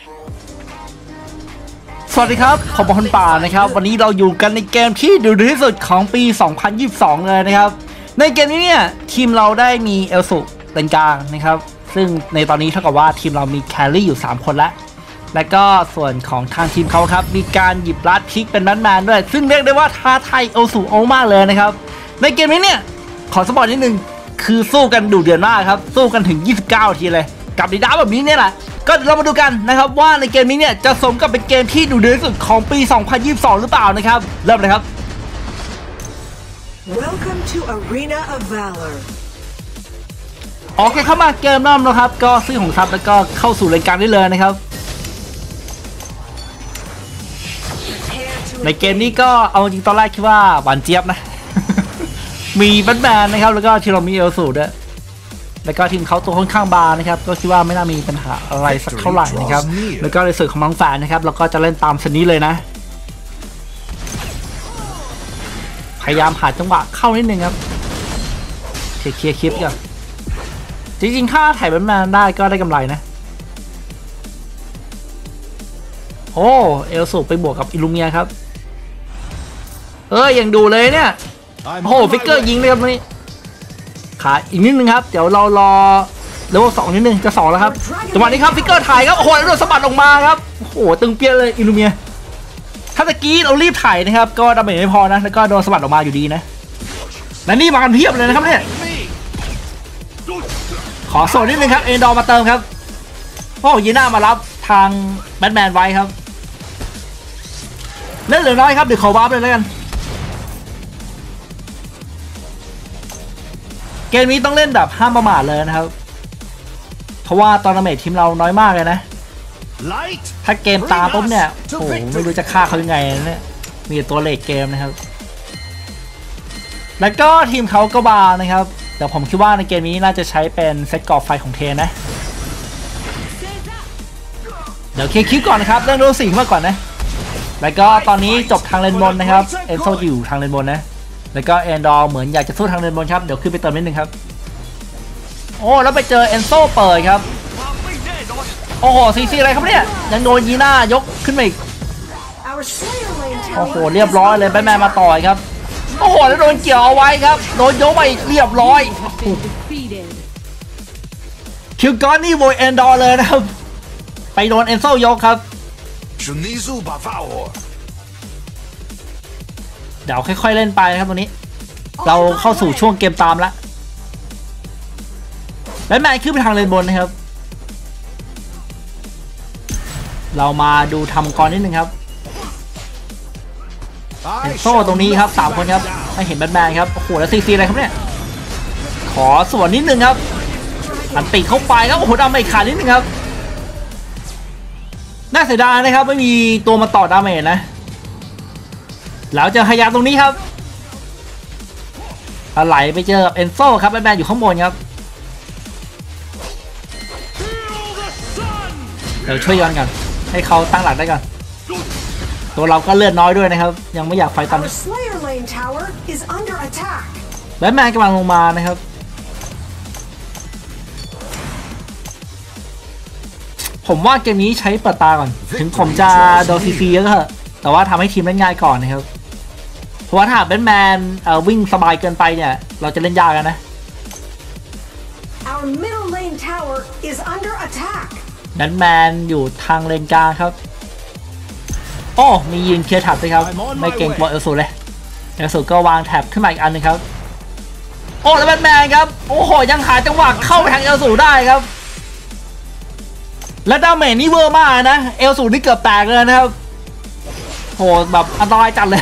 สวัสดีครับผมบอลป่านะครับวันนี้เราอยู่กันในเกมที่ดุเดือดที่สุดของปี 2022 เลยนะครับในเกมนี้เนี่ยทีมเราได้มีเอลสุเลนกลางนะครับซึ่งในตอนนี้เท่ากับว่าทีมเรามีแครี่อยู่3คนแล้วและก็ส่วนของทางทีมเขาครับมีการหยิบลัดพิกเป็นแมนด้วยซึ่งเรียกได้ว่าท้าทายเอลสุเอามากเลยนะครับในเกมนี้เนี่ยขอสปอยนิดนึงคือสู้กันดุเดือดมากครับสู้กันถึง29 ทีเลยกับดีด้าแบบนี้เนี่ยแหละก็เรามาดูกันนะครับว่าในเกมนี้เนี่ยจะสมกับเป็นเกมที่ดุเดือดที่สุดของปี 2022 หรือเปล่านะครับเริ่มเลยครับ Welcome to Arena of Valor โอเคเข้ามาเกมเริ่มแล้วครับก็ซื้อของซับแล้วก็เข้าสู่รายการได้เลยนะครับในเกมนี้ก็เอาจริงตอนแรกคิดว่าหวานเจี๊ยบนะ มีแบทแมนนะครับแล้วก็ทีมเรามีเอลสูด้วยแล้วก็ทีมเขาตัวค่อนข้างบางนะครับก็คิดว่าไม่น่ามีปัญหาอะไรสักเท่าไหร่นะครับแล้วก็ในส่วนของน้องแฟนนะครับเราก็จะเล่นตามเส้นนี้เลยนะพยายามหาจังหวะเข้านิดนึงครับเคลียร์คลิปก่อนจริงๆถ้าถ่ายแบทแมนได้ก็ได้กำไรนะโอ้เอลสูไปบวกกับอิลูเมียครับยังดูเลยเนี่ยโอ้โหฟิกเกอร์ยิงเลยครับนี่ขาอีกนิดนึงครับเดี๋ยวเรารอเลเวล2นิดนึงจะ2แล้วครับจังหวะนี้ครับฟิกเกอร์ถ่ายครับโอ้โหแล้วโดนสะบัดออกมาครับโอ้โหตึงเปี้ยเลยอิลูเมียถ้าตะกี้เรารีบถ่ายนะครับก็ดาเมจไม่พอนะแล้วก็โดนสะบัดออกมาอยู่ดีนะและนี่มากันเพียบเลยนะครับเนี่ยขอโซนนิดนึงครับเอ็นดอร์มาเติมครับเพราะยีน่ามารับทางแบทแมนไว้ครับเล่นเหลือน้อยครับเดี๋ยวขอวาร์ปเลยแล้วกันเกมนี้ต้องเล่นแบบห้ามประมาทเลยนะครับเพราะว่าตอนดาเมจทีมเราน้อยมากเลยนะถ้าเกมตามปุ๊บเนี่ยโอ้โหไม่รู้จะฆ่าเขายังไงเนี่ยมีตัวเลขเกมนะครับแล้วก็ทีมเขาก็บาร์นะครับแต่ผมคิดว่าในเกมนี้น่าจะใช้เป็นเซตก่อไฟของเทนนะเดี๋ยวเคลียร์คลิปก่อนนะครับเรื่องโดนสิ่งมาก่อนนะแล้วก็ตอนนี้จบทางเลนบนนะครับเอนโซอยู่ทางเลนบนนะแล้วก็เอนดอร์เหมือนอยากจะสู้ทางเลนบนครับเดี๋ยวขึ้นไปเติมนิดนึงครับโอ้แล้วไปเจอเอนโซเปิดครับโอ้โหซีอะไรครับเนี่ยยังโดนยีน่ายกขึ้นมาอีกโอ้โหเรียบร้อยเลยแบทแมนมาต่อยครับโอ้โหแล้วโดนเกี่ยวเอาไว้ครับโดนยกไปเรียบร้อยคิวก้อนนี่โวยเอนดอร์เลยนะครับไปโดนเอนโซยกครับเดี๋ยวค่อยๆเล่นไปนะครับตรงนี้เราเข้าสู่ช่วงเกมตามแล้วแบทแมนขึ้นไปทางเลนบนนะครับเรามาดูทำกรนิดนึงครับเอนโซตรงนี้ครับ3คนครับให้เห็นแบทแมนครับโอ้โหแล้วซีอะไรครับเนี่ยขอส่วนนิดนึงครับอันติเข้าไปครับโอ้โหดาเมจขาดนิดนึงครับน่าเสียดายนะครับไม่มีตัวมาต่อดาเมจนะแล้วเจอฮายาตรงนี้ครับไหลไปเจอเอนโซครับแบทแมนอยู่ข้างบนครับเดี๋ยวช่วยย้อนกันให้เขาตั้งหลักได้ก่อนตัวเราก็เลือดน้อยด้วยนะครับยังไม่อยากไฟตันแบทแมนกำลังลงมานะครับผมว่าเกมนี้ใช้เปิดตาก่อนถึงผมจะโดนซีเยอะก็เถอะแต่ว่าทำให้ทีมเล่นง่ายก่อนนะครับเพราะว่าถ้าแบทแมนวิ่งสบายเกินไปเนี่ยเราจะเล่นยากกันนะแบทแมนอยู่ทางเลนกลางครับโอ้มียืนเคลียร์แท็บด้วยครับไม่เก่งกว่าเอลสูเลยเอลสูก็วางแท็บขึ้นมาอีกอันนึงครับโอ้แล้วแบทแมนครับโอ้โหยังหาจังหวะเข้าไปทางเอลสูได้ครับและดาเมจนี่เวอร์มากนะเอลสูนี่เกือบแตกเลยนะครับโหแบบอันตรายจัดเลย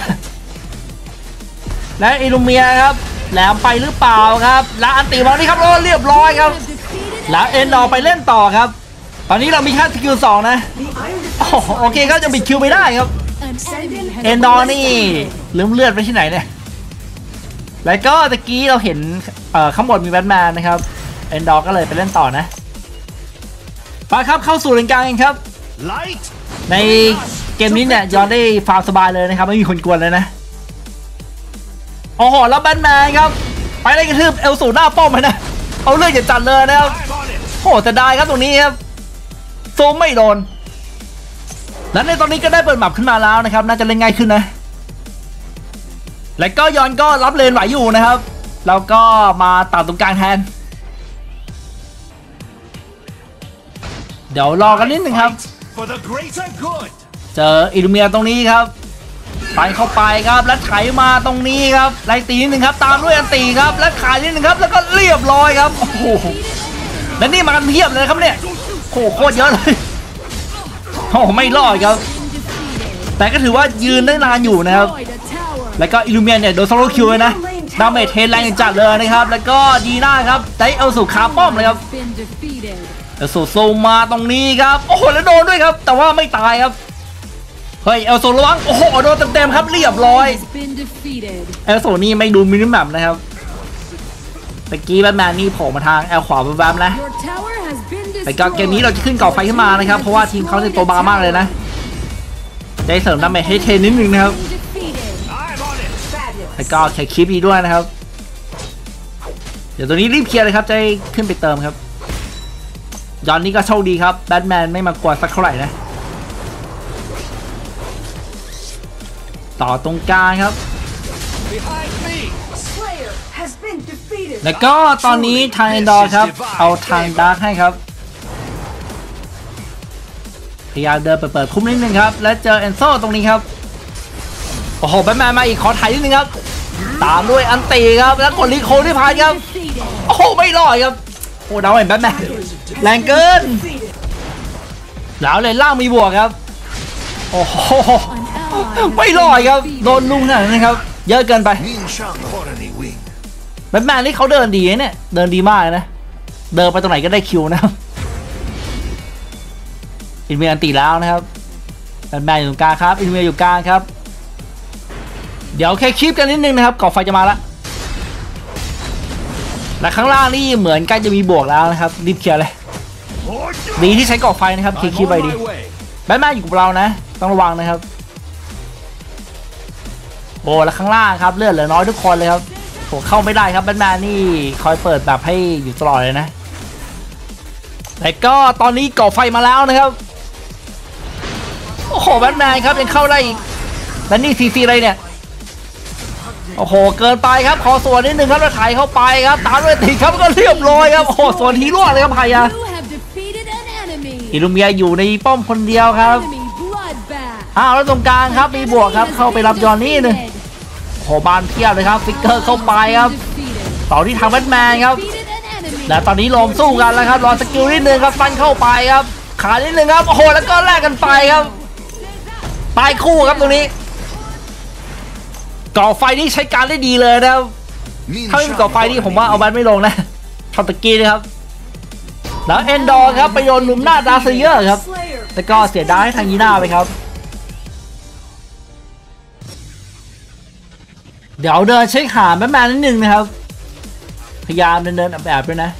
และอิลูเมียครับแหลมไปหรือเปล่าครับแล้วอันติมานี่ครับเรียบร้อยครับแล้วเอ็นดอร์ไปเล่นต่อครับตอนนี้เรามีแค่สกิล2นะโอเคก็จะบิดคิวไม่ได้ครับเอ็นดอร์นี่ลืมเลือดไปที่ไหนเนี่ยแล้วก็ตะกี้เราเห็นข้างบนมีแบทแมนนะครับเอ็นดอร์ก็เลยไปเล่นต่อนะไปครับเข้าสู่เลนกลางกันครับในเกมนี้เนี่ยยอนได้ฟาร์มสบายเลยนะครับไม่มีคนกวนเลยนะโอ้โหแล้วแบทแมนครับไปไล่กระทืบเอลสูหน้าป้อมไปนะเอาเลือดจัดเลยนะครับโหแต่ได้ครับตรงนี้ครับโซมไม่โดนและในตอนนี้ก็ได้เปิดแมปขึ้นมาแล้วนะครับน่าจะเล่นง่ายขึ้นนะและก็ยอนก็รับเลนไหวอยู่นะครับแล้วก็มาตัดตรงกลางแทนเดี๋ยวรอกันนิดนึงครับเจออิลูเมียตรงนี้ครับไปเข้าไปครับแล้วไถมาตรงนี้ครับไล่ตีนิดนึงครับตามด้วยอันตีครับแล้วขายนิดนึงครับแล้วก็เรียบร้อยครับโอ้โหและนี่มากันเพียบเลยครับเนี่ยโอ้โหโคตรเยอะเลยโอ้ไม่รอดครับแต่ก็ถือว่ายืนได้นานอยู่นะครับแล้วก็อิลูเมียเนี่ยโดนโซโลคิวเลยนะดาเมจเทนแรงจัดเลยนะครับแล้วก็ดีน่าครับได้เอลสูคาป้อมเลยครับเอลสูโซมาตรงนี้ครับโอ้โหแล้วโดนด้วยครับแต่ว่าไม่ตายครับเฮ้ยเอลสูระวังโอ้โหโดนเต็มๆครับเรียบร้อยเอลสูนี่ไม่ดูมินิแมปนะครับตะกี้แบทแมนนี่โผล่มาทางแอลขวาแวบๆนะแต่ก็เกมนี้เราจะขึ้นเกาะไฟขึ้นมานะครับเพราะว่าทีมเขาจะตัวบามากเลยนะได้เสริมดาเมจให้เทนนิดนึงนะครับแล้วก็แค่คลิปอีกด้วยนะครับเดี๋ยวตัวนี้รีบเคลียร์เลยครับจะขึ้นไปเติมครับยอนนี่ก็โชคดีครับแบทแมนไม่มากวนสักเท่าไหร่นะต่อตรงกลางครับแล้วก็ตอนนี้ทางเอนดอร์ครับเอาทางดาร์กให้ครับพยายามเดินเปิดคุ้มนิดนึงครับและเจอเอนโซตรงนี้ครับโอ้โหแบทแมนมาอีกขอถ่ายนิดนึงครับตามด้วยอันตีครับแล้วกดรีโคที่พายครับโอ้โหไม่รอดครับโอ้ดาวเห็นแบทแมนแรงเกินแล้วเลยล่างมีบวกครับโอ้โหไม่รอดครับโดนลุงขนาดนั้นครับเยอะเกินไปแบทแมนนี่เขาเดินดีเนี่ยเดินดีมากนะเดินไปตรงไหนก็ได้คิวนะครับอินเมียอันตีแล้วนะครับแบทแมนอยู่ตรงกลางครับอินเมียอยู่กลางครับเดี๋ยวแค่คลิปกันนิดนึงนะครับก่อไฟจะมาละและข้างล่างนี่เหมือนใกล้จะมีบวกแล้วนะครับรีบเคลียร์เลยดีที่ใช้ก่อไฟนะครับคลิปไปดีแบทแมนอยู่กับเรานะต้องระวังนะครับโอ้แล้วข้างล่างครับเลือดเหลือน้อยทุกคนเลยครับผมเข้าไม่ได้ครับแบทแมนนี่คอยเปิดแบบให้อยู่ตลอดเลยนะแต่ก็ตอนนี้ก่อไฟมาแล้วนะครับโอ้โหแบทแมนครับยังเข้าได้อีกแล้วนี่ซีอะไรเนี่ยโอ้โหเกินไปครับขอส่วนนิดนึงครับแล้วถ่ายเข้าไปครับตามด้วยตีครับก็เรียบร้อยครับโอ้โหส่วนฮีโร่เลยครับพายาอิลูเมียอยู่ในป้อมคนเดียวครับแล้วตรงกลางครับมีบวกครับเข้าไปรับยอนนี่นึงโอ้โหบานเพียบเลยครับฟิกเกอร์เข้าไปครับต่อที่ทางแบทแมนครับและตอนนี้ลมสู้กันแล้วครับรอสกิลนิดนึงครับฟันเข้าไปครับขานิดนึงครับโอ้โหแล้วก็แลกกันไปครับตายคู่ครับตรงนี้ก่อไฟนี่ใช้การได้ดีเลยนะครับถ้าไม่มีก่อไฟนี่ผมว่าเอาแบทไม่ลงนะช็อตตะกี้นะครับแล้วเอนดอร์ครับไปโยนหนุ่มหน้าดาร์เซเยอร์ครับแล้วก็เสียดายให้ทางยีน่าไปครับเดี๋ยวเดินเช็คหาแบทแมนนิดนึงนะครับพยายามเดินแบบด้วยนะ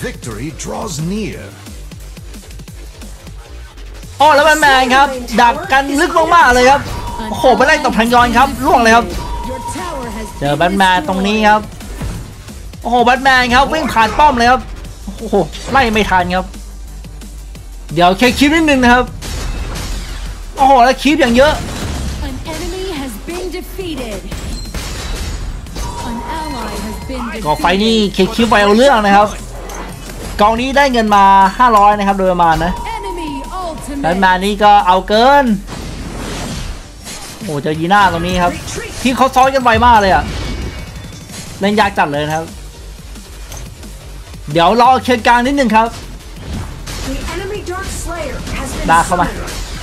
อ๋อแล้วแบทแมนครับดักกันลึกมากๆเลยครับโอ้โหไปไล่ตบทางยอนครับล่วงเลยครับเจอแบทแมนตรงนี้ครับโอ้โหแบทแมนครับวิ่งผ่านป้อมเลยครับโอ้โหไล่ไม่ทันครับเดี๋ยวแค่คลิปนิดนึงนะครับโอ้โหแล้วคลิปอย่างเยอะก่อไฟนี่เคคลิปไปเอาเรื่องนะครับกองนี้ได้เงินมา500นะครับโดยประมาณนะแบทแมนนี่ก็เอาเกินโอ้เจอยีน่าตรงนี้ครับที่เขาซ้อนกันไวมากเลยอ่ะเล่นยากจัดเลยนะครับเดี๋ยวรอเคลียร์กลางนิดนึงครับดาเข้ามา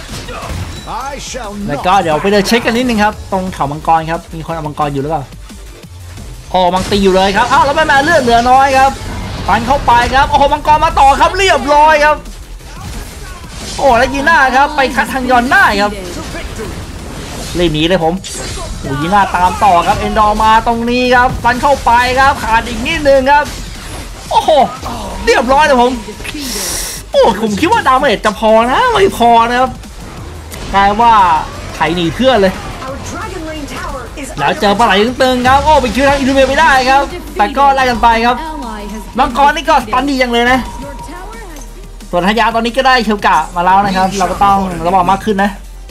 แล้วก็เดี๋ยวไปเดินเช็คกันนิดนึงครับตรงเขามังกรครับมีคนเอามังกรอยู่หรือเปล่าโอ้มังตีอยู่เลยครับแล้วแบทแมนเลือดเหลือน้อยครับฟันเข้าไปครับโอ้โหมังกรมาต่อครับเรียบร้อยครับโอ้แล้วยีน่าครับไปคัดทางยอนได้ครับรีบหนีเลยผมโอ้ยีน่าตามต่อครับเอนดอร์มาตรงนี้ครับฟันเข้าไปครับขาดอีกนิดนึงครับโอ้โหเรียบร้อยเลยผมโอ้ผมคิดว่าดาเมจจะพอนะไม่พอนะครับกลายว่าไถหนีเพื่อนเลยแล้วเจอปลาไหลตึงๆครับโอ้ไปคิวทางอิลูเมียไม่ได้ครับแต่ก็ไล่กันไปครับมังกรนี่ก็สตันดีอย่างเลยนะส่วนทายาตอนนี้ก็ได้เชลกะมาแล้วนะครับเราก็ต้องระวังมากขึ้นนะ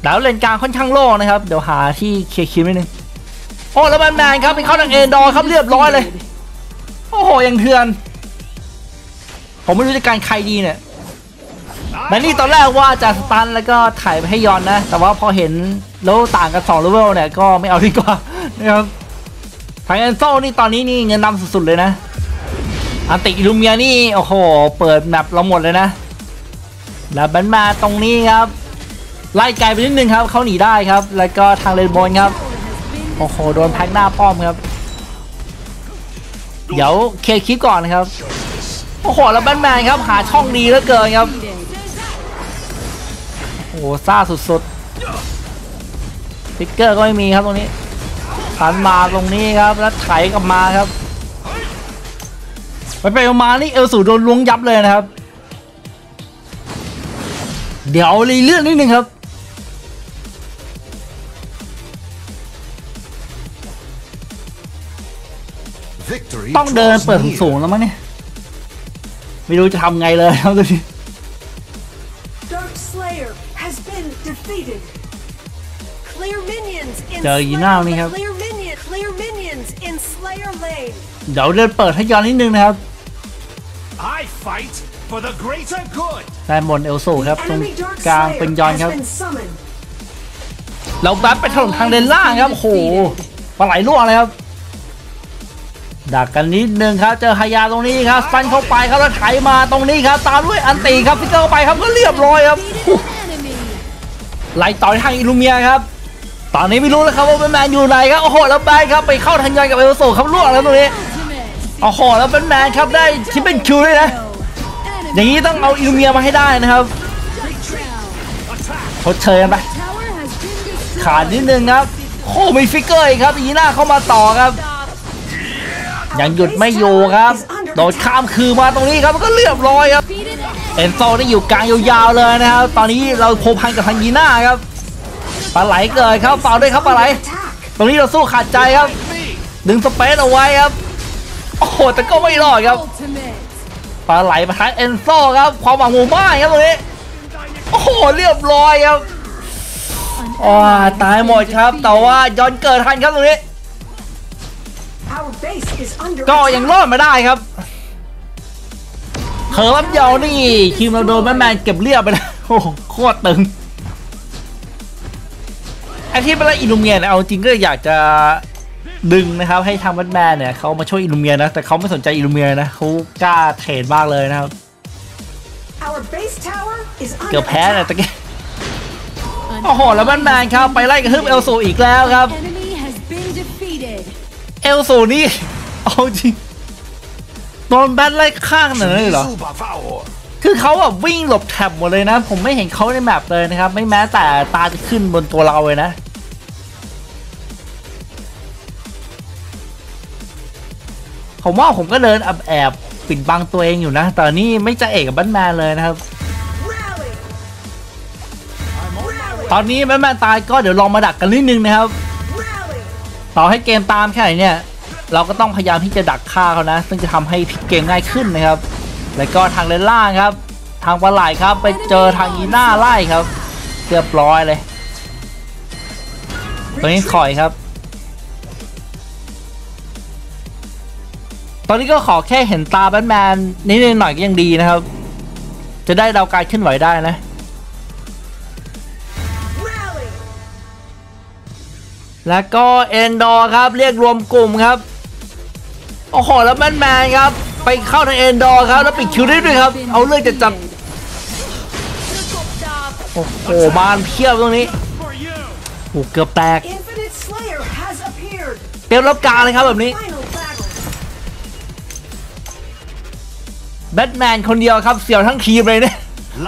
แล้วเลนกลางค่อนข้างโล่งนะครับเดี๋ยวหาที่เคลียร์คิวนิดนึงโอ้แล้วแบทแมนครับเป็นเข้าทางเอนดอร์ครับเรียบร้อยเลยโอ้โหยังเถื่อนผมไม่รู้จะการใครดีเนี่ยแมนนี่ตอนแรกว่าจะสตันแล้วก็ถ่ายไปให้ยอนนะแต่ว่าพอเห็นแล้วต่างกัน2เลเวลเนี่ยก็ไม่เอาดีกว่านะครับทางแอนโซนี่ตอนนี้นี่เงินนำสุดๆเลยนะอันติอิลูเมียนี่โอ้โหเปิดแมปเราหมดเลยนะแล้วแบนมาตรงนี้ครับไล่ไกลไปนิดนึงครับเขาหนีได้ครับแล้วก็ทางเลนบนครับโอ้โหโดนแพ็กหน้าป้อมครับเดี๋ยวเคลียร์คลิปก่อนนะครับโอ้โหแล้วแบนแมนครับหาช่องดีเหลือเกินครับโอ้โหซ่าสุดๆฟิกเกอร์ก็ไม่มีครับตรงนี้สันมาตรงนี้ครับแล้วไถกลับมาครับไปมานี่เอลสูโดนล้วงยับเลยนะครับเดี๋ยวรีเลื่อนนิดนึงครับต้องเดินเปิดสูงๆแล้วมั้งเนี่ยไม่รู้จะทำไงเลยครับตอนนี้ Dark Slayer has been defeated. Clear minions in เจอยีน่านี่ครับ Clear minions in Slayer Lane. เดี๋ยวเดินเปิดให้ย้อนนิดนึงนะครับ I fight for the greater good. ด้านบนเอลสูครับตรง Enemy Dark กลาง Slayer เป็นยอน has ครับ been summoned. เราแบ๊บไปถล่มทางเลนล่างครับโอ้โหปลาไหลล่วงเลยครับดักกันนิดนึงครับเจอฮายาตรงนี้ครับฟันเข้าไปครับแล้วไถมาตรงนี้ครับตามด้วยอันตีครับฟิกเกอร์เข้าไปครับก็เรียบร้อยครับไล่ต่อยทางอิลูเมียครับตอนนี้ไม่รู้แล้วครับว่าแบทแมนอยู่ไหนครับโอ้โหแล้วแบนครับไปเข้าทางยอนกับเอลโซครับล่วงแล้วตรงนี้โอ้โหแล้วแบทแมนครับได้ที่เป็นคิวด้วยนะอย่างนี้ต้องเอาอิลูเมียมาให้ได้นะครับทดเชยกันไปขาดนิดนึงครับโอ้มีฟิกเกอร์อีกครับอีน่าเข้ามาต่อครับยังหยุดไม่อยู่ครับโดดข้ามคือมาตรงนี้ครับก็เรียบร้อยครับเอนโซได้อยู่กลางยาวๆเลยนะครับตอนนี้เราโคพันกับทางยีน่าครับปลาไหลเกิดครับเป่าด้วยครับปลาไหลตรงนี้เราสู้ขาดใจครับดึงสเปซเอาไว้ครับโอ้โหแต่ก็ไม่รอดครับปลาไหลมาท้ายเอนโซครับความหวังหมู่บ้านครับตรงนี้โอ้โหเรียบร้อยครับตายหมดครับแต่ว่าย้อนเกิดทันครับตรงนี้ก็ยังรอดมาได้ครับเพิ่มเยานี่คิมเราโดนแมนเก็บเรียบไปแล้วโอ้โคตรตึงไอที่เป็นอิลูเมียนเอาจริงก็อยากจะดึงนะครับให้ทางแบทแมนเนี่ยเขามาช่วยอิลูเมียนะแต่เขาไม่สนใจอิลูเมียนะเขากล้าเทรดมากเลยนะครับเกือบแพ้เลยตะกี้โอ้โหแล้วแบทแมนครับไปไล่กระทืบเอลสูอีกแล้วครับเอลสูนี่เอาจริงโดนแบทไล่ข้างหนึ่งเลยเหรอคือเขาแบบวิ่งหลบแถบหมดเลยนะผมไม่เห็นเขาในแมปเลยนะครับไม่แม้แต่ตาจะขึ้นบนตัวเราเลยนะผมว่าผมก็เดินแอบปิดบังตัวเองอยู่นะแต่นี่ไม่จะเอกกับแบทแมนเลยนะครับตอนนี้แบทแมนตายก็เดี๋ยวลองมาดักกันนิดนึงนะครับต่อให้เกมตามแค่ไหนเนี่ยเราก็ต้องพยายามที่จะดักฆ่าเขานะซึ่งจะทำให้พลิกเกมง่ายขึ้นนะครับแล้วก็ทางเลนล่างครับทางปลาไหลครับไปเจอทางยีน่าไล่ครับเรียบร้อยเลยตัวนี้ถอยครับตอนนี้ก็ขอแค่เห็นตาแบทแมนนิดหน่อยก็ยังดีนะครับจะได้เดาการขึ้นไหวได้นะแล้วก็เอนดอร์ครับเรียกรวมกลุ่มครับโอ้โหแล้วแบทแมนครับไปเข้าทางเอนดอร์ครับแล้วปิดคิวได้ด้วยครับเอาเรื่องจะจับโอ้โหมานเพียบตรงนี้โอ้เกือบแตกเตรียมรับการเลยครับแบบนี้แบทแมนคนเดียวครับเสี่ยวทั้งทีมเลยเนี่ย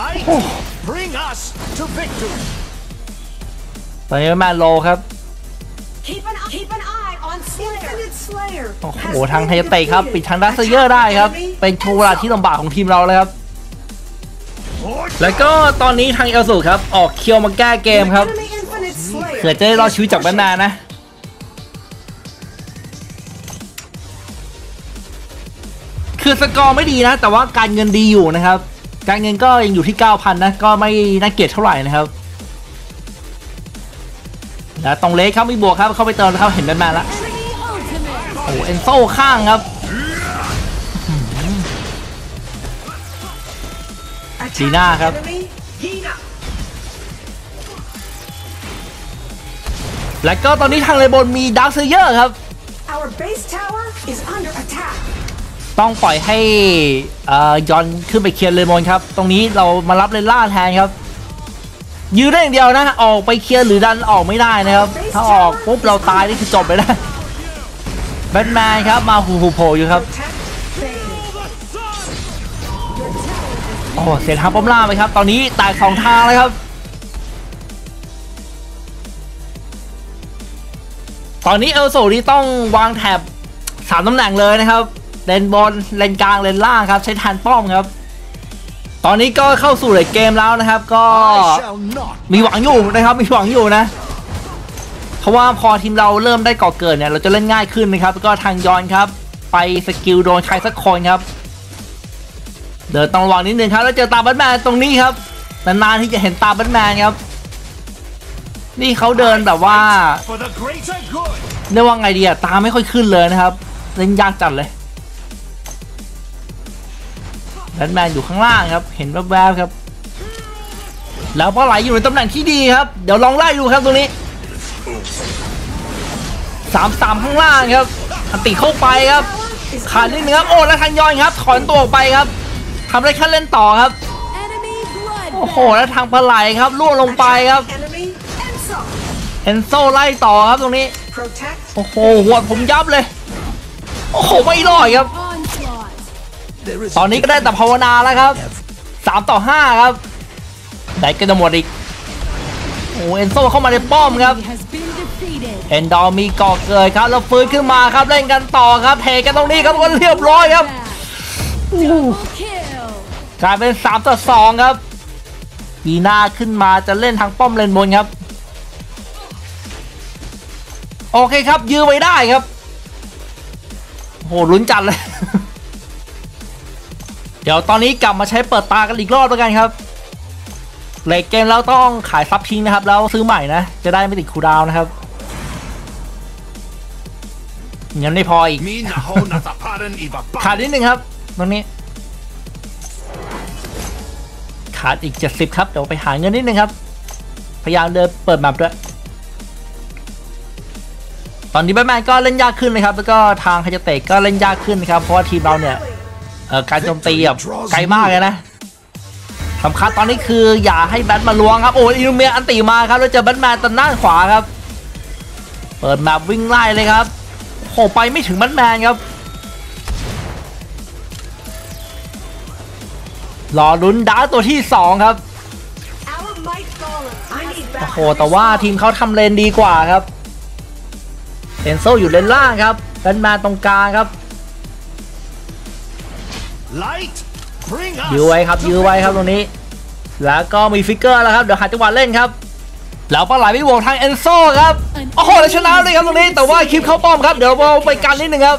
ตอนนี้แบทแมนโลครับโอ้โหทางไทเตะครับปิดทางดัสเซเยอร์ได้ครับเป็นโชว์เวลาที่ลำบากของทีมเราเลยครับแล้วก็ตอนนี้ทางเอลสูครับออกเคียวมาแก้เกมครับเผื่อจะได้รอดชีวิตจากแบทแมนนะคือสกอร์ไม่ดีนะแต่ว่าการเงินดีอยู่นะครับการเงินก็ยังอยู่ที่ 9,000 นะก็ไม่น่าเกลียดเท่าไหร่นะครับแล้วตรงเลสครับมีบวกครับเข้าไปเติมนะครับเห็นแบทแมนแล้วโอ้เอนโซข้างครับจีน่าครับแล้วก็ตอนนี้ทางเลนบนมีดาร์คเซเยอร์ครับต้องปล่อยให้ยอนขึ้นไปเคลียร์เลนบนครับตรงนี้เรามารับเลนล่าแทนครับยืนได้อย่างเดียวนะออกไปเคลียร์หรือดันออกไม่ได้นะครับถ้าออกปุ๊บเราตายนี่คือจบเลยนะแบทแมนครับมาหูโผล่อยู่ครับโอ้เสียทางป้อมล่าไปครับตอนนี้แตก2ทางเลยครับตอนนี้เอลโซนี่ต้องวางแถบ3ตำแหน่งเลยนะครับเลนบนเลนกลางเลนล่างครับใช้แทนป้อมครับตอนนี้ก็เข้าสู่เลนเกมแล้วนะครับก็มีหวังอยู่นะครับมีหวังอยู่นะเพราะว่าพอทีมเราเริ่มได้ก่อเกิดเนี่ยเราจะเล่นง่ายขึ้นนะครับแล้วก็ทางยอนครับไปสกิลโดนใครสักคนครับเดินต้องระวังนิดนึงครับแล้วเจอตาแบทแมนตรงนี้ครับนานๆที่จะเห็นตาแบทแมนครับนี่เขาเดินแบบว่าเรียกว่าไงดีอะตาไม่ค่อยขึ้นเลยนะครับเล่นยากจัดเลยแบทแมนอยู่ข้างล่างครับเห็นแวบๆครับแล้วปลาไหลอยู่ในตำแหน่งที่ดีครับเดี๋ยวลองไล่ดูครับตรงนี้3-3ข้างล่างครับอันติเข้าไปครับขาดนิดนึงครับโอ้แล้วทางยอนครับถอนตัวออกไปครับทำได้แค่เล่นต่อครับโอ้โหแล้วทางปลาไหลครับล่วงลงไปครับเอนโซไล่ต่อครับตรงนี้โอ้โหหัวผมยับเลยโอ้โหไม่รอดครับตอนนี้ก็ได้แต่ภาวนาแล้วครับ3-5ครับได้ก็จะหมดอีกโอ้เอนโซเข้ามาในป้อมครับเอนดอร์มีก่อเกิดครับแล้วฟื้นขึ้นมาครับเล่นกันต่อครับเทกันตรงนี้ครับก็เรียบร้อยครับกลายเป็น3-2ครับปีหน้าขึ้นมาจะเล่นทางป้อมเลนบนครับโอเคครับยื้อไว้ได้ครับโหลุ้นจัดเลย เดี๋ยวตอนนี้กลับมาใช้เปิดตากันอีกรอบแล้วกันครับเลทเกมแล้วต้องขายซับทิ้งนะครับแล้วซื้อใหม่นะจะได้ไม่ติดคูลดาวน์นะครับยังไม่พออีก ขาดนิดนึงครับตรงนี้ขาดอีก70ครับเดี๋ยวไปหาเงินนิดนึงครับพยายามเดินเปิดแมปด้วยตอนนี้แบทแมนก็เล่นยากขึ้นนะครับแล้วก็ทางคาจาเตะก็เล่นยากขึ้นนะครับเพราะว่าทีมเราเนี่ยการโจมตีแบบไกลมากเลยนะสำคัญตอนนี้คืออย่าให้แบทมาล้วงครับโอ้ยอิลูเมียอันตีมาครับแล้วเจอแบทแมนตอนด้านขวาครับเปิดแมปวิ่งไล่เลยครับโหไปไม่ถึงแบทแมนครับรอลุ้นดาวตัวที่2ครับโอ้โหแต่ว่าทีมเขาทำเลนดีกว่าครับเอนโซอยู่เลนล่างครับแบทแมนตรงกลางครับยื้อไว้ครับยื้อไว้ครับตรงนี้แล้วก็มีฟิกเกอร์แล้วครับเดี๋ยวหาจังหวะเล่นครับแล้วปลาไหลไม่บวกทางเอนโซครับโอ้โหแล้วชนะเลยครับตรงนี้แต่ว่าคลิปเข้าป้อมครับเดี๋ยวเราไปกันนิดนึงครับ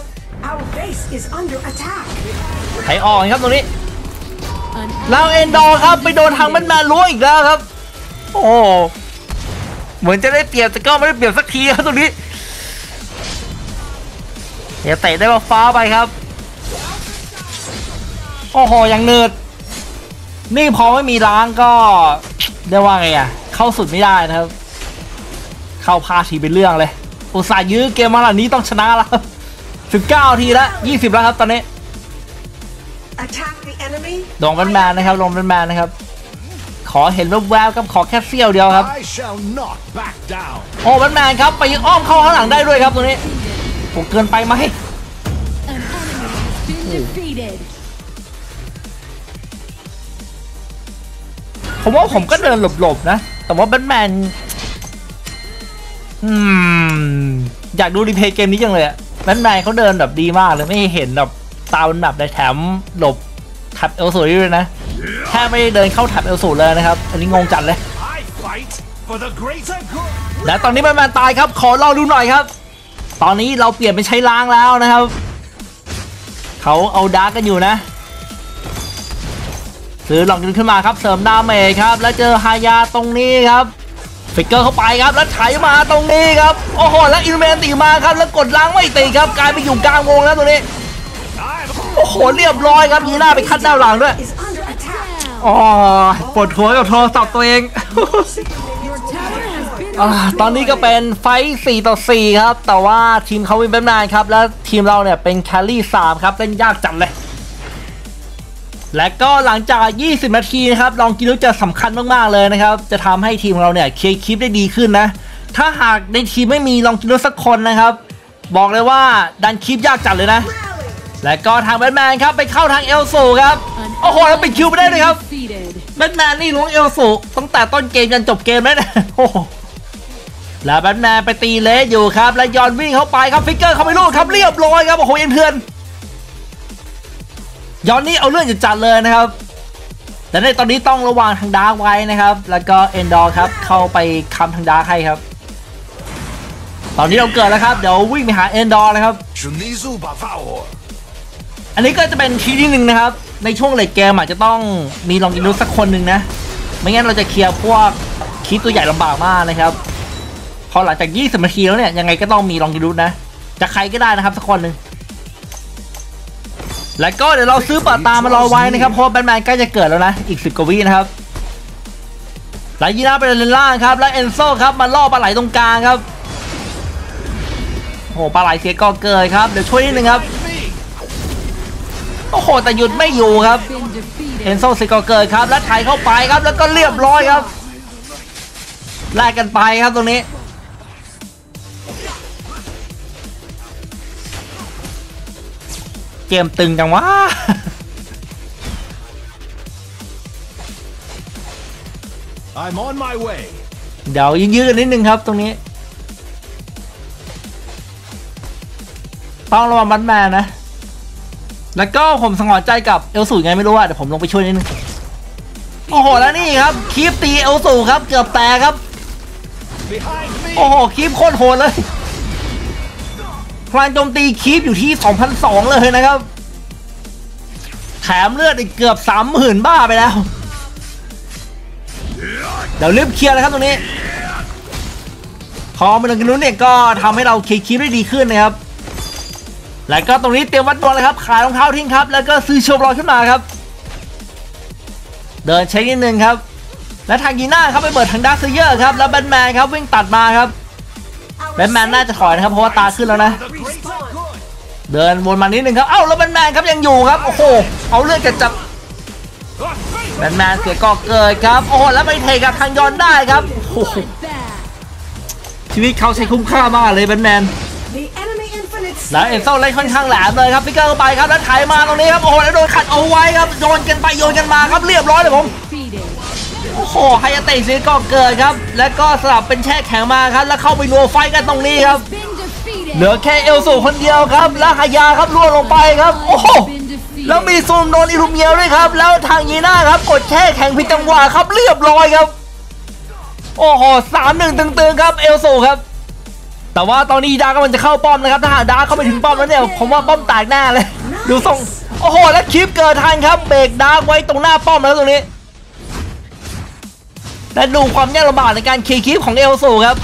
ไถอ่อนครับตรงนี้แล้วเอนดอร์ครับไปโดนทางแบทแมนล้วงอีกแล้วครับโอ้เหมือนจะได้เปรียบแต่ก็ไม่ได้เปรียบสักทีครับตรงนี้เดี๋ยวเตะได้มาฟ้าไปครับโอ้โหยังเนิร์ดนี่พอไม่มีล้างก็ได้ว่าไงอะเข้าสุดไม่ได้นะครับเข้าพาทีเป็นเรื่องเลยอุตส่าห์ยื้อเกมมาหลังนี้ต้องชนะแล้ว19 ทีแล้ว20แล้วครับตอนนี้ลงแบทแมนนะครับลงแบทแมนนะครับขอเห็นแวบๆครับขอแค่เสี้ยวเดียวครับโอ้แบทแมนครับไปยิงอ้อมเข้าข้างหลังได้ด้วยครับตรงนี้ผมเกินไปไหมผมว่าผมก็เดินหลบๆนะแต่ว่าแบทแมนอยากดูรีเพลย์เกมนี้จังเลยอะแบทแมนเขาเดินแบบดีมากเลยไม่เห็นแบบตาเป็นแบบในแถมหลบแท็บเอลสูด้วยนะแค่ไม่ได้เดินเข้าแท็บเอลสูเลยนะครับอันนี้งงจัดเลยและตอนนี้แบทแมนตายครับขอรอดูหน่อยครับตอนนี้เราเปลี่ยนเป็นใช้ล้างแล้วนะครับเขาเอาดาร์กกันอยู่นะซื้อหลอกขึ้นมาครับเสริมดาเมจครับแล้วเจอฮายาตรงนี้ครับฟิกเกอร์เข้าไปครับแล้วไถมาตรงนี้ครับโอ้โหแล้วอิลูเมนตีมาครับแล้วกดล้างไม่ตีครับกลายไปอยู่กลางวงแล้วตัวนี้โอ้โหเรียบร้อยครับยีน่าไปคัดดาวหลังด้วย Is under attack. อ๋อปวดหัวกับโทรศัพท์ตัวเอง ตอนนี้ก็เป็นไฟท์4-4ครับแต่ว่าทีมเขาวินเป็นนายครับแล้วทีมเราเนี่ยเป็นแคลรี่3ครับเล่นยากจัดเลยและก็หลังจาก20นาทีนะครับลองกินรู้จะสำคัญมากๆเลยนะครับจะทำให้ทีมเราเนี่ยเคลียร์คลิปได้ดีขึ้นนะถ้าหากในทีมไม่มีลองกินรู้สักคนนะครับบอกเลยว่าดันคลิปยากจัดเลยนะและก็ทางแบทแมนครับไปเข้าทางเอลซูครับโอ้โหแล้วปิดคิวไปได้เลยครับแบทแมนนี่ล้วงเอลซูตั้งแต่ต้นเกมจนจบเกมแล้วนะโอ้โหแล้วแบทแมนไปตีเลสอยู่ครับและยอนวิ่งเข้าไปครับฟิกเกอร์เข้าไปลูกครับเรียบร้อยครับโอ้โหเอ็นเทือนยอนนี่เอาเรื่องจัดเลยนะครับแต่ในตอนนี้ต้องระวังทางดาร์กไว้นะครับแล้วก็เอนดอร์ครับเข้าไปคำทางดาร์กให้ครับตอนนี้เราเกิดแล้วครับเดี๋ยววิ่งไปหาเอนดอร์นะครับอันนี้ก็จะเป็นทีที่หนึ่งนะครับในช่วงเลทเกมอาจจะต้องมีลองกินดูสักคนหนึ่งนะไม่งั้นเราจะเคลียร์พวกคลิปตัวใหญ่ลำบากมากนะครับพอหลังจาก20นาทีแล้วเนี่ยยังไงก็ต้องมีลองกินดูนะจะใครก็ได้นะครับสักคนหนึ่งแล้วก็เดี๋ยวเราซื้อปะตามารอไว้นะครับเพราะแบทแมนใกล้จะเกิดแล้วนะอีก10 กว่าวินะครับไลยีน่าไปเลนล่างครับแล้วเอนโซครับมาล่อปลาไหลตรงกลางครับโอ้โหปลาไหลเสียก่อเกิดครับเดี๋ยวช่วยนิดนึงครับโอ้โหแต่หยุดไม่อยู่ครับเอนโซเสียก่อเกิดครับแล้วไถเข้าไปครับแล้วก็เรียบร้อยครับแลกกันไปครับตรงนี้เกมตึงจังวะ I'm on my way. เดี๋ยวยื้อกันนิดนึงครับตรงนี้ต้องระวังแบทแมนนะแล้วก็ผมสงวนใจกับเอลสูไงไม่รู้ว่าเดี๋ยวผมลงไปช่วยนิดนึงโอ้โหแล้วนี่ครับคีปตีเอลสูครับเกือบแตกครับ Behind me. โอ้โหคีปโคตรโหดเลยพลังโจมตีคีปอยู่ที่ 2,200 เลยนะครับแถมเลือดอีกเกือบ 30,000 บ้าไปแล้วเดี๋ยวรีบเคลียร์เลยครับตรงนี้พอมาถึงนู้นเนี่ยก็ทำให้เราเคลียร์คีปได้ดีขึ้นนะครับแล้วก็ตรงนี้เตรียมวัดดวงเลยครับขายรองเท้าทิ้งครับแล้วก็ซื้อโชว์บอลขึ้นมาครับเดินเช็คนิดนึงครับและทางยีน่าครับไปเปิดทางดาร์คเซเยอร์ครับแล้วแบทแมนครับวิ่งตัดมาครับแบทแมนน่าจะถอยนะครับเพราะว่าตาขึ้นแล้วนะ The greater good. เดินวนมานิดนึงครับเอ้าแล้วแบทแมนครับยังอยู่ครับโอ้โหเอาเลือดจับ แบทแมนเสียก่อเกิดครับโอ้โหแล้วไปเทกับทางยอนได้ครับโอ้โหชีวิตเขาใช้คุ้มค่ามากเลยแบทแมน The enemy infinite แล้วเอ็นโซเล่นค่อนข้างแหลมเลยครับฟิกเกอร์เข้าไปครับแล้วไถมาตรงนี้ครับโอ้โหแล้วโดนขัดเอาไว้ครับโยนกันไปโยนกันมาครับเรียบร้อยเลยผมโอ้โหไฮยาเตะเสียก่อเกิดครับแล้วก็สลับเป็นแช่แข็งมาครับแล้วเข้าไปนัวไฟกันตรงนี้ครับเหลือแค่เอลสูคนเดียวครับแล้วฮายาครับล่วงลงไปครับโอ้โหแล้วมีซูมโดนอิลูเมียด้วยครับแล้วทางยีน่าครับกดแช่แข็งผิดจังหวะครับเรียบร้อยครับโอ้โห3-1ตึงๆครับเอลสูครับแต่ว่าตอนนี้ดาร์กมันจะเข้าป้อมนะครับถ้าหากดาร์กเข้าไปถึงป้อมแล้วเนี่ยผมว่าป้อมแตกแน่เลยดูทรงโอ้โหแล้วคลิปเกิดทันครับเบรกดาร์กไว้ตรงหน้าป้อมแล้วตรงนี้และดูความยากลำบากในการเคลียร์คลิปของเอลสูครับ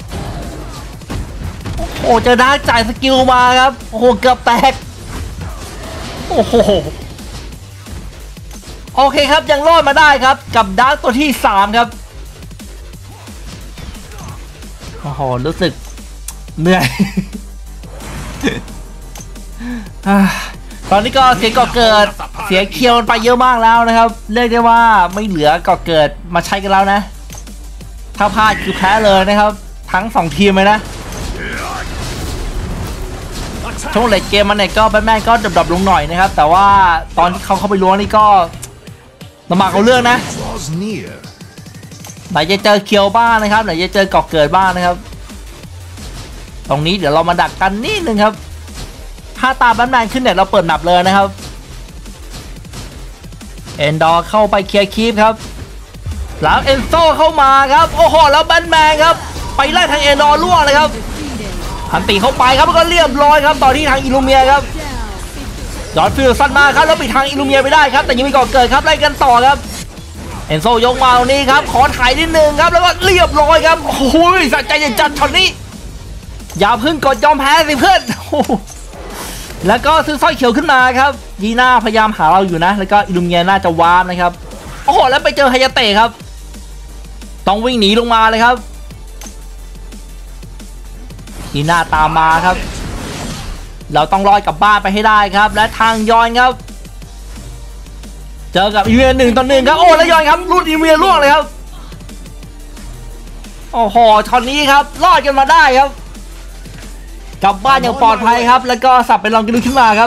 โอ้เจอดาร์กจ่ายสกิลมาครับโอ้โหเกือบแตกโอ้โหโอเคครับยังรอดมาได้ครับกับดาร์กตัวที่3ครับโอ้โหรู้สึกเหนื่อย ตอนนี้ก็เสียก่อเกิดเสียเคียวไปเยอะมากแล้วนะครับเรียกได้ว่าไม่เหลือก่อเกิดมาใช้กันแล้วนะถ้าพลาดคือแพ้เลยนะครับทั้ง2ทีมเลยนะช่วงเลทเกมมันเนี่ยก็แบทแมนก็ดับลงหน่อยนะครับแต่ว่าตอนที่เขาเข้าไปล้วงนี่ก็ลำบากเอาเรื่องนะ Draws near. ไหนจะเจอเคียวบ้างนะครับไหนจะเจอก่อเกิดบ้างนะครับตรงนี้เดี๋ยวเรามาดักกันนิดนึงครับถ้าตามแบทแมนขึ้นเนี่ยเราเปิดหนับเลยนะครับเอนดอร์เข้าไปเคลียร์คีปครับแล้วเอนโซเข้ามาครับโอ้โหแล้วแบทแมนครับไปไล่ทางเอนดอร์ล่วงเลยครับหันตีเข้าไปครับแล้วก็เรียบร้อยครับต่อที่ทางอิลูเมียครับยอดฟิลสั้นมาครับแล้วปิดทางอิลูเมียไปได้ครับแต่ยังมีก่อเกิดครับไล่กันต่อครับเอนโซยกมาตรงนี้ครับขอถ่ายนิดนึงครับแล้วก็เรียบร้อยครับโอ้โหสะใจจัดช็อตนี้อย่าเพิ่งกดยอมแพ้สิเพื่อนแล้วก็ซื้อสร้อยเขียวขึ้นมาครับยีน่าพยายามหาเราอยู่นะแล้วก็อิลูเมียน่าจะวาร์ปนะครับโอ้โหแล้วไปเจอไฮยาเตะครับต้องวิ่งหนีลงมาเลยครับยีน่าตามมาครับเราต้องรอดกลับบ้านไปให้ได้ครับและทางยอนครับเจอกับอีเมีย1 ต่อ 1ครับโอ้แล้วยอนครับรูดอีเมียล่วงเลยครับโอ้โหช็อตนี้ครับรอดกันมาได้ครับกลับบ้านอย่างปลอดภัยครับแล้วก็สับเป็นลองกินขึ้นมาครับ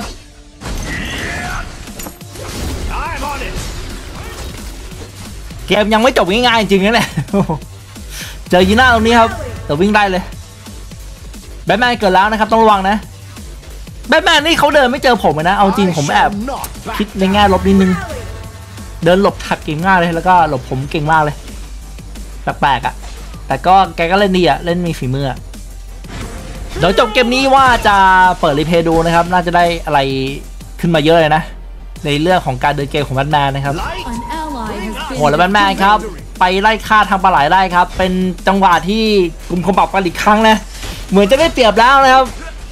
I'm on it. เกมยังไม่จบง่ายๆจริงๆนะเนี่ยเจอยีน่าตรงนี้ครับแต่วิ่งได้เลยแบทแมนเกิดแล้วนะครับต้องระวังนะแบทแมนนี่เขาเดินไม่เจอผมเลยนะเอาจริงผมแอบคิดในแง่ลบนิดนึงเดินหลบถัดเก่งมากเลยแล้วก็หลบผมเก่งมากเลยแปลกๆอ่ะแต่ก็แกก็เล่นดีอ่ะเล่นมีฝีมือเดี๋ยวจบเกมนี้ว่าจะเปิดรีเพย์ดูนะครับน่าจะได้อะไรขึ้นมาเยอะเลยนะในเรื่องของการเดินเกมของแบทแมนนะครับ Light. An ally has โหแล้วแบทแมนครับไปไล่ฆ่าทางปลาไหลได้ครับเป็นจังหวะที่กลุ่มคอมบัตกันอีกครั้งนะเหมือนจะได้เปรียบแล้วนะครับ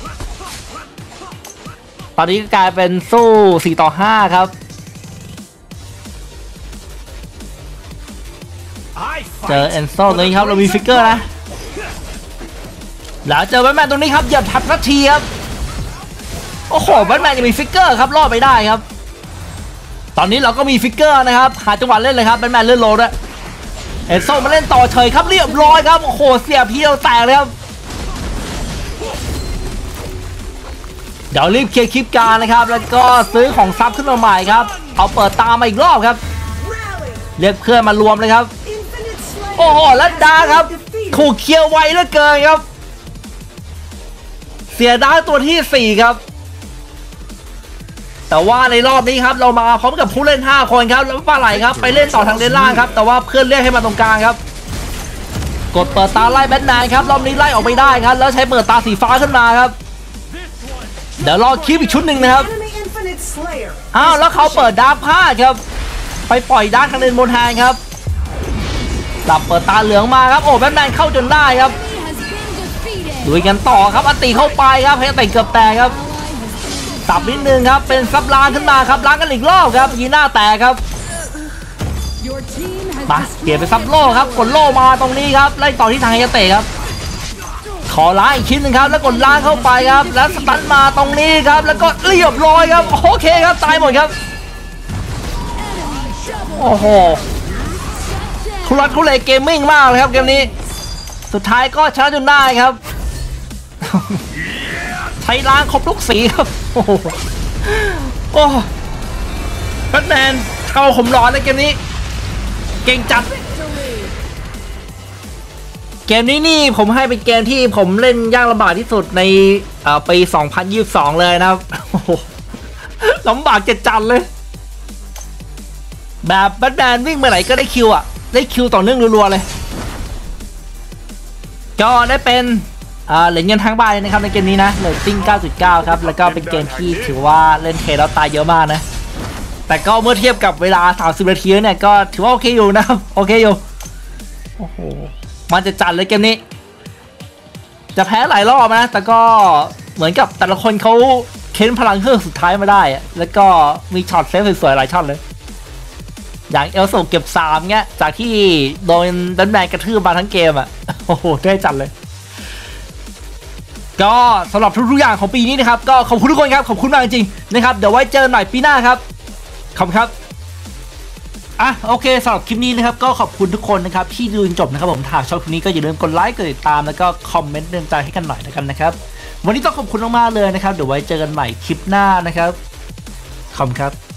ตอนนี้กลายเป็นสู้4 ต่อ 5ครับ I เจอ fight เอนโซตรงนี้ครับเรามีฟิกเกอร์นะแล้วเจอแบทแมนตรงนี้ครับเหยียบทับสักทีครับโอ้โหแบทแมนจะมีฟิกเกอร์ครับรอดไปได้ครับตอนนี้เราก็มีฟิกเกอร์นะครับหาจังหวะเล่นเลยครับแบทแมนเลื่อนโลด้วยเอนโซมาเล่นต่อเฉยครับเรียบร้อยครับโอ้โหเสียเพียวแตกเลยครับเดี๋ยวรีบเคลียร์คลิปการนะครับแล้วก็ซื้อของซับขึ้นมาใหม่ครับเอาเปิดตามมาอีกรอบครับ rally. เรียกเพื่อนมารวมเลยครับ Infinite Slayer โอ้โหแล้วดาครับ defeated. ถูกเคลียร์ไวเหลือเกินครับเสียดาตัวที่4ครับแต่ว่าในรอบนี้ครับเรามาพร้อมกับผู้เล่น5 คนครับแล้วปลาไหลครับไปเล่นต่อทางเลนล่างครับแต่ว่าเพื่อนเรียกให้มาตรงกลางครับกดเปิดตาไล่แบทแมนครับรอบนี้ไล่ออกไปได้ครับแล้วใช้เปิดตาสีฟ้าขึ้นมาครับเดี๋ยวรอคลิปอีกชุดหนึ่งนะครับ Enemy Infinite Slayer. Ah, อ้าวแล้วเขาเปิดดาร์กพลาดครับไปปล่อยดาร์กทางเลนบนแทนครับดับเปิดตาเหลืองมาครับโอ้แบทแมนเข้าจนได้ครับ Has been defeated. ลุยกันต่อครับอันติเข้าไปครับให้อันติเกือบแตกครับสับนิดนึงครับเป็นซับล้างขึ้นมาครับล้างกันอีกรอบครับยีน่าแตกครับ Your team has มาเปลี่ยนเป็นซับโล่ครับกดโล่มาตรงนี้ครับไล่ต่อที่ทางไฮยาเตะครับขอล้างอีกชิ้นหนึ่งครับแล้วกดล้างเข้าไปครับแล้วสตันมาตรงนี้ครับแล้วก็เรียบร้อยครับโอเคครับตายหมดครับโอ้โหทุรักทุเลเกมมิ่งมากเลยครับเกมนี้สุดท้ายก็ชนะจนได้ครับใช้ล้างครบทุกสีครับโอ้โหโอ้แบทแมนเข้าผมร้อนในเกมนี้เก่งจัดเกมนี้นี่ผมให้เป็นเกมที่ผมเล่นยากลำบากที่สุดในปี2022เลยนะครับโอ้โหลำบากจัดๆเลยแบบแบทแมนวิ่งไปไหนก็ได้คิวอ่ะได้คิวต่อเนื่องรัวๆเลยก็ได้เป็นเหรียญเงินทั้งใบนะครับในเกมนี้นะเรตติ้ง 9.9 ครับแล้วก็เป็นเกมที่ถือว่าเล่นเทแล้วตายเยอะมากนะแต่ก็เมื่อเทียบกับเวลา30 นาทีเนี่ยก็ถือว่าโอเคอยู่นะครับโอเคอยู่โอ้โหมันจะจัดเลยเกมนี้จะแพ้หลายรอบนะแต่ก็เหมือนกับแต่ละคนเขาเค้นพลังเครื่องสุดท้ายมาได้แล้วก็มีช็อตเซฟสวยๆหลายช็อตเลยอย่างเอลโซเก็บ3เงี้ยจากที่โดนแบทแมนกระทืบมาทั้งเกมอ่ะโอ้โหได้จัดเลยก็สำหรับทุกๆอย่างของปีนี้นะครับก็ขอบคุณทุกคนครับขอบคุณมากจริงๆนะครับเดี๋ยวไว้เจอกันใหม่ปีหน้าครับขอบคุณครับโอเคสำหรับคลิปนี้นะครับก็ขอบคุณทุกคนนะครับที่ดูจนจบนะครับผมถ้าชอบคลิปนี้ก็อย่าลืมกดไลค์กดติดตามแล้วก็คอมเมนต์เตือนใจให้กันหน่อยนะครับวันนี้ต้องขอบคุณมากๆเลยนะครับเดี๋ยวไว้เจอกันใหม่คลิปหน้านะครับขอบคุณครับ